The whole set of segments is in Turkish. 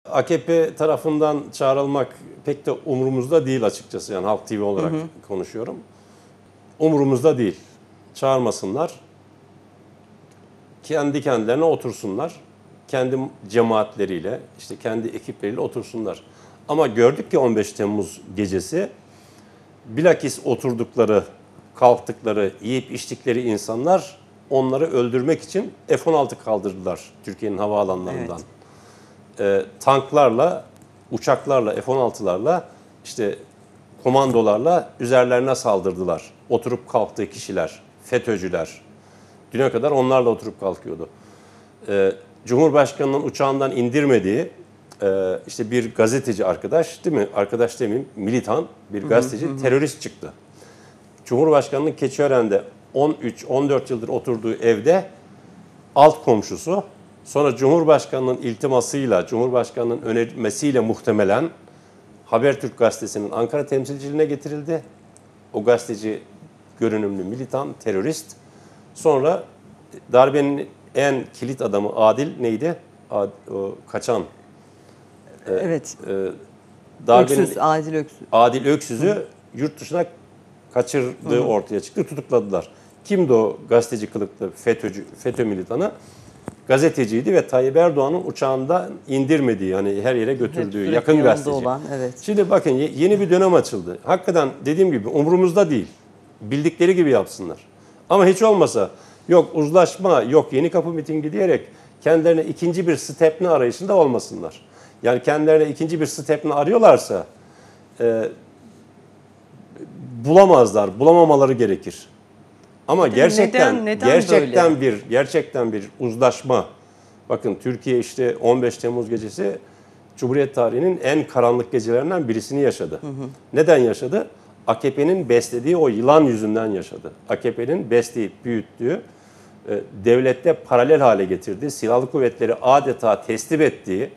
AKP tarafından çağrılmak pek de umurumuzda değil açıkçası. Yani Halk TV olarak konuşuyorum. Umurumuzda değil. Çağırmasınlar. Kendi kendilerine otursunlar. Kendi cemaatleriyle, işte kendi ekipleriyle otursunlar. Ama gördük ki 15 Temmuz gecesi bilakis oturdukları, kalktıkları, yiyip içtikleri insanlar onları öldürmek için F-16 kaldırdılar Türkiye'nin havaalanlarından. Evet. Tanklarla, uçaklarla, F-16'larla, işte komandolarla üzerlerine saldırdılar. Oturup kalktığı kişiler, FETÖ'cüler. Düne kadar onlarla oturup kalkıyordu. Cumhurbaşkanı'nın uçağından indirmediği işte bir gazeteci arkadaş, değil mi? Arkadaş demeyeyim, militan bir gazeteci, terörist çıktı. Cumhurbaşkanı'nın Keçiören'de 13-14 yıldır oturduğu evde alt komşusu, sonra Cumhurbaşkanı'nın iltimasıyla, Cumhurbaşkanı'nın önermesiyle muhtemelen Habertürk gazetesinin Ankara temsilciliğine getirildi. O gazeteci görünümlü militan, terörist. Sonra darbenin en kilit adamı Adil neydi? Kaçan. Evet. Darbenin, Adil Öksüz'ü yurt dışına kaçırdığı ortaya çıktı. Tutukladılar. Kimdi o gazeteci kılıklı FETÖ militanı? Gazeteciydi ve Tayyip Erdoğan'ın uçağında indirmediği, hani her yere götürdüğü yakın gazeteci. Olan, evet. Şimdi bakın yeni bir dönem açıldı. Hakikaten dediğim gibi umurumuzda değil. Bildikleri gibi yapsınlar. Ama hiç olmasa yok uzlaşma, yok Yenikapı mitingi diyerek kendilerine ikinci bir Stepne arayışında olmasınlar. Yani kendilerine ikinci bir Stepne arıyorlarsa bulamazlar, bulamamaları gerekir. Ama gerçekten bir uzlaşma. Bakın Türkiye işte 15 Temmuz gecesi Cumhuriyet tarihinin en karanlık gecelerinden birisini yaşadı. Neden yaşadı? AKP'nin beslediği o yılan yüzünden yaşadı. AKP'nin besleyip büyüttüğü, devlette paralel hale getirdiği, silahlı kuvvetleri adeta teslim ettiği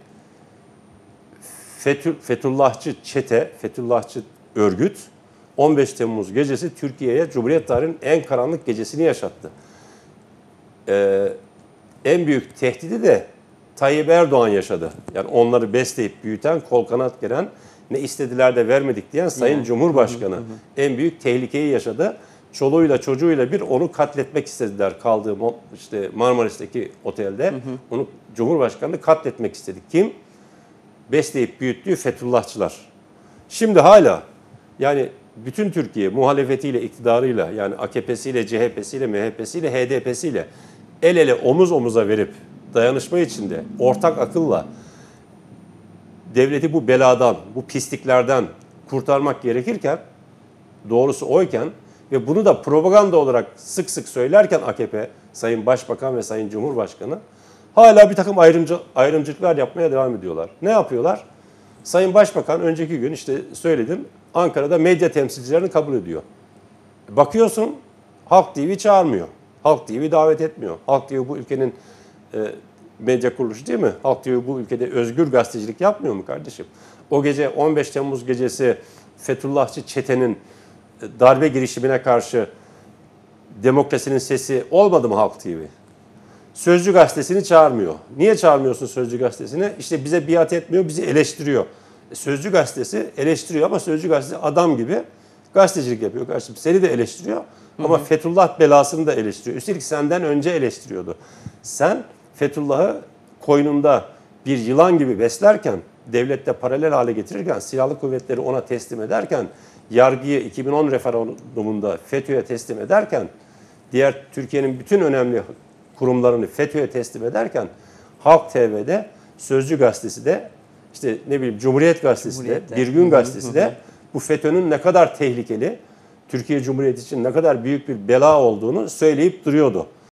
Fethullahçı çete, Fethullahçı örgüt 15 Temmuz gecesi Türkiye'ye Cumhuriyet tarihinin en karanlık gecesini yaşattı. En büyük tehdidi de Tayyip Erdoğan yaşadı. Yani onları besleyip büyüten, kol kanat geren, ne istediler de vermedik diyen Sayın Cumhurbaşkanı en büyük tehlikeyi yaşadı. Çoluğuyla çocuğuyla bir onu katletmek istediler kaldığı işte Marmaris'teki otelde. Onu Cumhurbaşkanı katletmek istedi. Kim? Besleyip büyüttüğü Fethullahçılar. Şimdi hala yani bütün Türkiye muhalefetiyle, iktidarıyla, yani AKP'siyle, CHP'siyle, MHP'siyle, HDP'siyle el ele omuz omuza verip dayanışma içinde ortak akılla devleti bu beladan, bu pisliklerden kurtarmak gerekirken, doğrusu oyken ve bunu da propaganda olarak sık sık söylerken AKP, Sayın Başbakan ve Sayın Cumhurbaşkanı hala bir takım ayrımcılıklar yapmaya devam ediyorlar. Ne yapıyorlar? Sayın Başbakan önceki gün işte söyledim, Ankara'da medya temsilcilerini kabul ediyor. Bakıyorsun Halk TV çağırmıyor. Halk TV davet etmiyor. Halk TV bu ülkenin medya kuruluşu değil mi? Halk TV bu ülkede özgür gazetecilik yapmıyor mu kardeşim? O gece 15 Temmuz gecesi Fethullahçı çetenin darbe girişimine karşı demokrasinin sesi olmadı mı Halk TV? Sözcü gazetesini çağırmıyor. Niye çağırmıyorsun Sözcü gazetesini? İşte bize biat etmiyor, bizi eleştiriyor. Sözcü gazetesi eleştiriyor ama Sözcü gazetesi adam gibi gazetecilik yapıyor kardeşim. Seni de eleştiriyor ama Fethullah belasını da eleştiriyor. Üstelik senden önce eleştiriyordu. Sen Fethullah'ı koynunda bir yılan gibi beslerken, devlette paralel hale getirirken, silahlı kuvvetleri ona teslim ederken, yargıyı 2010 referandumunda FETÖ'ye teslim ederken, diğer Türkiye'nin bütün önemli kurumlarını FETÖ'ye teslim ederken, Halk TV'de, Sözcü gazetesi de, işte ne bileyim Cumhuriyet gazetesi de, Bir Gün gazetesi de bu FETÖ'nün ne kadar tehlikeli, Türkiye Cumhuriyeti için ne kadar büyük bir bela olduğunu söyleyip duruyordu.